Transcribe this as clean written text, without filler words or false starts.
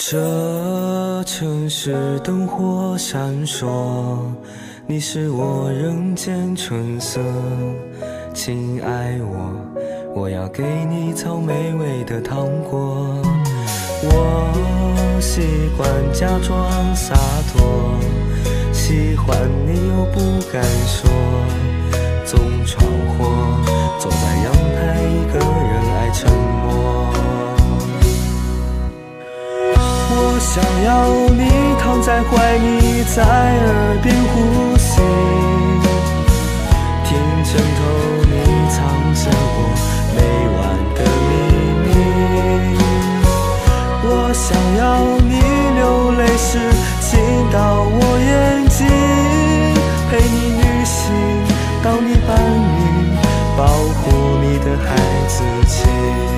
这城市灯火闪烁，你是我人间春色。亲爱我要给你草莓味的糖果。我习惯假装洒脱，喜欢你又不敢说，总闯祸，坐在阳台一个人爱沉默。我想要你躺在怀里，在耳边呼吸，听枕头里藏着我每晚的秘密。我想要你流泪时亲到我眼睛，陪你旅行，当你搬运，保护你的孩子气。